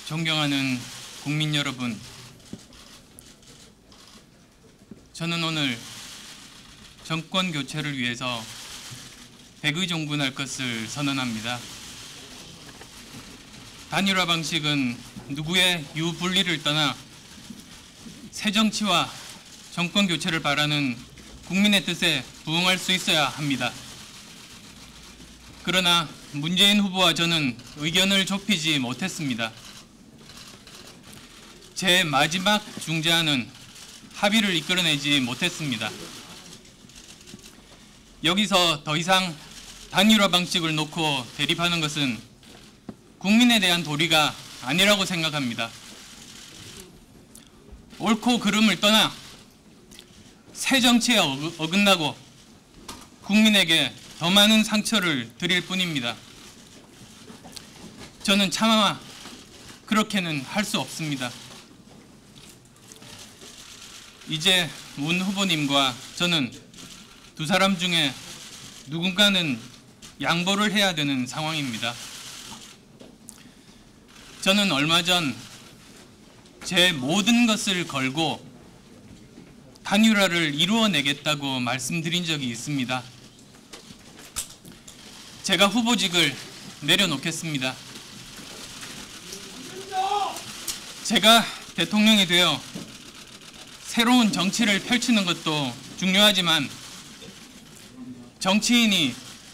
존경하는 국민 여러분, 저는 오늘 정권 교체를 위해서 백의종군할 것을 선언합니다. 단일화 방식은 누구의 유불리를 떠나 새정치와 정권 교체를 바라는 국민의 뜻에 부응할 수 있어야 합니다. 그러나 문재인 후보와 저는 의견을 좁히지 못했습니다. 제 마지막 중재안은 합의를 이끌어내지 못했습니다. 여기서 더 이상 단일화 방식을 놓고 대립하는 것은 국민에 대한 도리가 아니라고 생각합니다. 옳고 그름을 떠나 새 정치에 어긋나고 국민에게 더 많은 상처를 드릴 뿐입니다. 저는 차마 그렇게는 할 수 없습니다. 이제 문 후보님과 저는 두 사람 중에 누군가는 양보를 해야 되는 상황입니다. 저는 얼마 전 제 모든 것을 걸고 단일화를 이루어내겠다고 말씀드린 적이 있습니다. 제가 후보직을 내려놓겠습니다. 제가 대통령이 되어 새로운 정치를 펼치는 것도 중요하지만 정치인이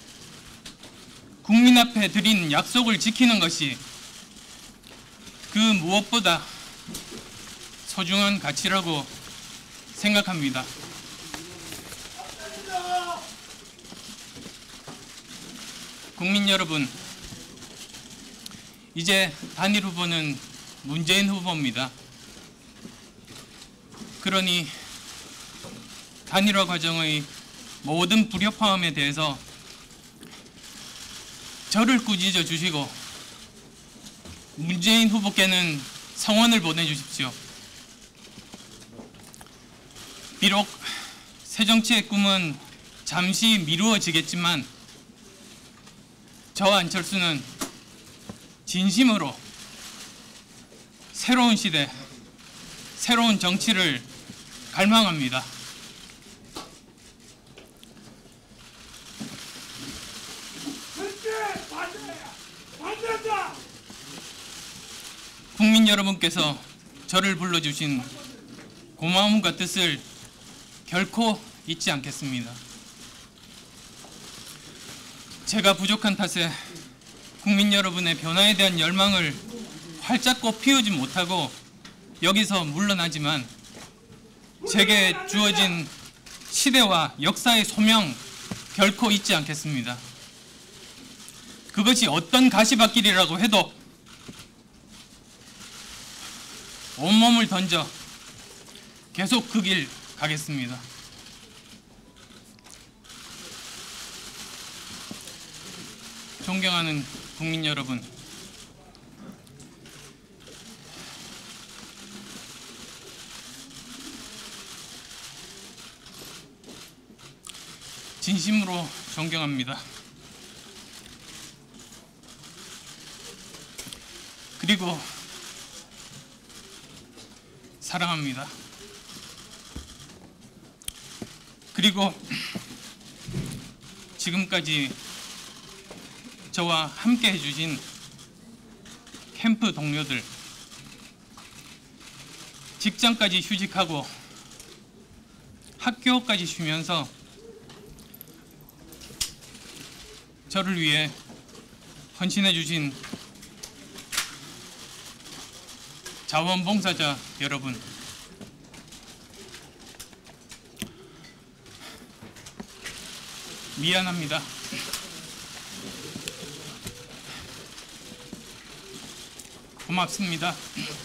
국민 앞에 드린 약속을 지키는 것이 그 무엇보다 소중한 가치라고 생각합니다. 국민 여러분, 이제 단일 후보는 문재인 후보입니다. 그러니 단일화 과정의 모든 불협화음에 대해서 저를 꾸짖어 주시고 문재인 후보께는 성원을 보내주십시오. 비록 새정치의 꿈은 잠시 미루어지겠지만 저 안철수는 진심으로 새로운 시대, 새로운 정치를 갈망합니다. 국민 여러분께서 저를 불러주신 고마움과 뜻을 결코 잊지 않겠습니다. 제가 부족한 탓에 국민 여러분의 변화에 대한 열망을 활짝 피우지 못하고 여기서 물러나지만 제게 주어진 시대와 역사의 소명 결코 잊지 않겠습니다. 그것이 어떤 가시밭길이라고 해도 온몸을 던져 계속 그 길 가겠습니다. 존경하는 국민 여러분, 진심으로 존경합니다. 그리고 사랑합니다. 그리고 지금까지 저와 함께 해주신 캠프 동료들, 직장까지 휴직하고 학교까지 쉬면서 저를 위해 헌신해 주신 자원봉사자 여러분, 미안합니다. 고맙습니다.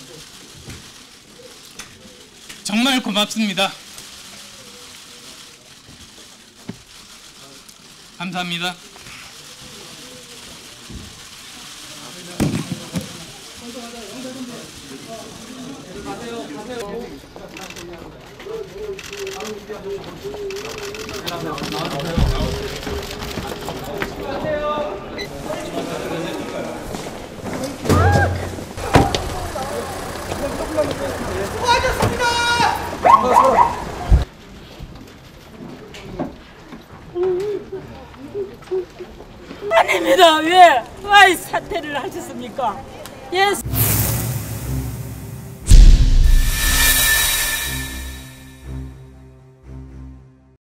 정말 고맙습니다. 감사합니다. 아닙니다. 왜? 이 사퇴를 하셨습니까? 예.